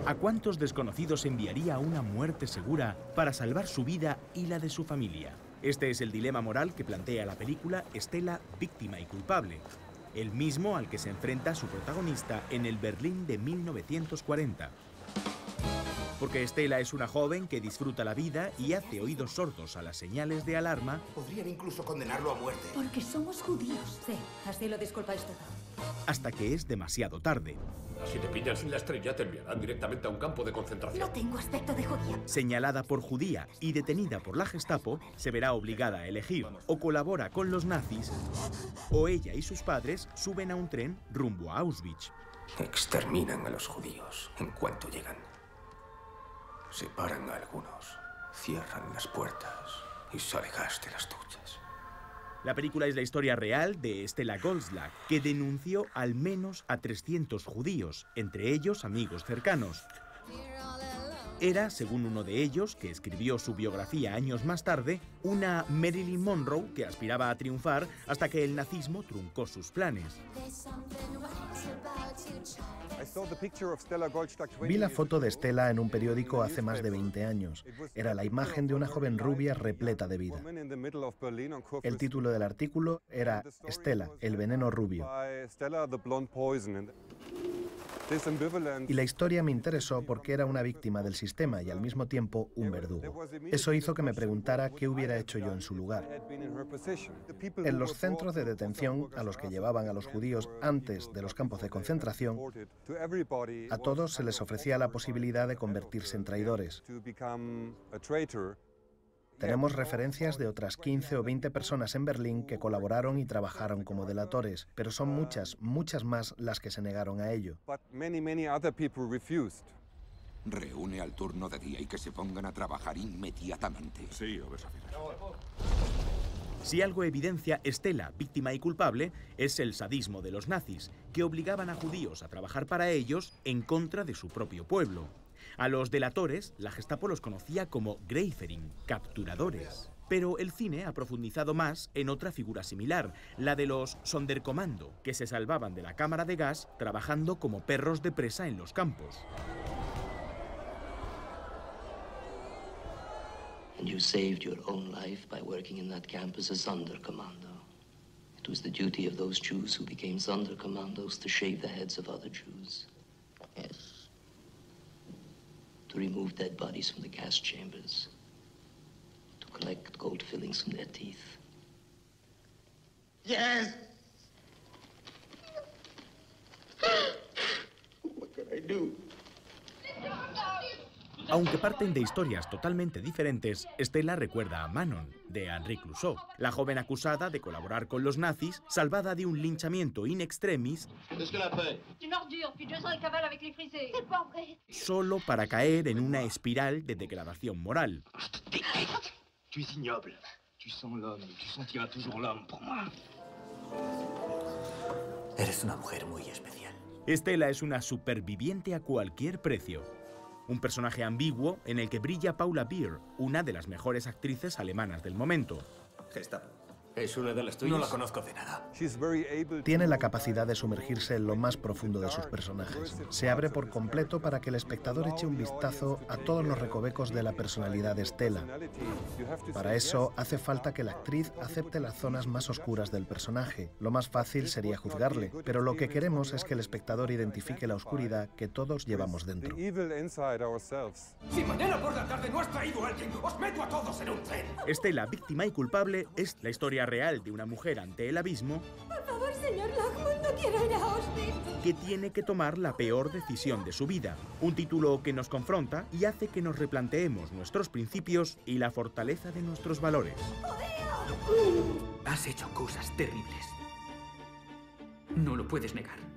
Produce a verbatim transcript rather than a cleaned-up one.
¿A cuántos desconocidos enviaría a una muerte segura para salvar su vida y la de su familia? Este es el dilema moral que plantea la película Stella, víctima y culpable, el mismo al que se enfrenta su protagonista en el Berlín de mil novecientos cuarenta. Porque Stella es una joven que disfruta la vida y hace oídos sordos a las señales de alarma. Podrían incluso condenarlo a muerte. Porque somos judíos. Sí, así lo disculpáis todo. Hasta que es demasiado tarde. Si te pillan sin la estrella, te enviarán directamente a un campo de concentración. No tengo aspecto de judía. Señalada por judía y detenida por la Gestapo, se verá obligada a elegir: o colabora con los nazis, o ella y sus padres suben a un tren rumbo a Auschwitz. Exterminan a los judíos en cuanto llegan. Separan a algunos, cierran las puertas y sale gas de las duchas. La película es la historia real de Stella Goldschlag, que denunció al menos a trescientos judíos, entre ellos amigos cercanos. Era, según uno de ellos, que escribió su biografía años más tarde, una Marilyn Monroe que aspiraba a triunfar hasta que el nazismo truncó sus planes. Vi la foto de Stella en un periódico hace más de veinte años. Era la imagen de una joven rubia repleta de vida. El título del artículo era Stella, el veneno rubio. Y la historia me interesó porque era una víctima del sistema y al mismo tiempo un verdugo. Eso hizo que me preguntara qué hubiera hecho yo en su lugar. En los centros de detención a los que llevaban a los judíos antes de los campos de concentración, a todos se les ofrecía la posibilidad de convertirse en traidores. Tenemos referencias de otras quince o veinte personas en Berlín que colaboraron y trabajaron como delatores, pero son muchas, muchas más las que se negaron a ello. Reúne al turno de día y que se pongan a trabajar inmediatamente. Sí, Obersafira. Si algo evidencia Stella, víctima y culpable, es el sadismo de los nazis, que obligaban a judíos a trabajar para ellos en contra de su propio pueblo. A los delatores, la Gestapo los conocía como Greiferin, capturadores. Pero el cine ha profundizado más en otra figura similar, la de los Sonderkommando, que se salvaban de la cámara de gas trabajando como perros de presa en los campos. And you saved your own life by working in that camp as a Sonderkommando. It was the duty of those Jews who became Sonderkommandos to shave the heads of other Jews. Yes. To remove dead bodies from the gas chambers. To collect gold fillings from their teeth. Yes! What could I do? Aunque parten de historias totalmente diferentes, Stella recuerda a Manon, de Henri Clouseau, la joven acusada de colaborar con los nazis, salvada de un linchamiento in extremis, solo para caer en una espiral de degradación moral. Eres una mujer muy especial. Stella es una superviviente a cualquier precio. Un personaje ambiguo en el que brilla Paula Beer, una de las mejores actrices alemanas del momento. Gestapo. ¿Es una de las tuyas? No la conozco de nada. Tiene la capacidad de sumergirse en lo más profundo de sus personajes. Se abre por completo para que el espectador eche un vistazo a todos los recovecos de la personalidad de Stella. Para eso hace falta que la actriz acepte las zonas más oscuras del personaje. Lo más fácil sería juzgarle, pero lo que queremos es que el espectador identifique la oscuridad que todos llevamos dentro. Si mañana por la tarde no has traído a alguien, os meto a todos en un tren. Stella, víctima y culpable, es la historia real de una mujer ante el abismo. Por favor, señor Lachman, no quiero ir a Auschwitz. Que tiene que tomar la peor decisión de su vida. Un título que nos confronta y hace que nos replanteemos nuestros principios y la fortaleza de nuestros valores. Has hecho cosas terribles. No lo puedes negar.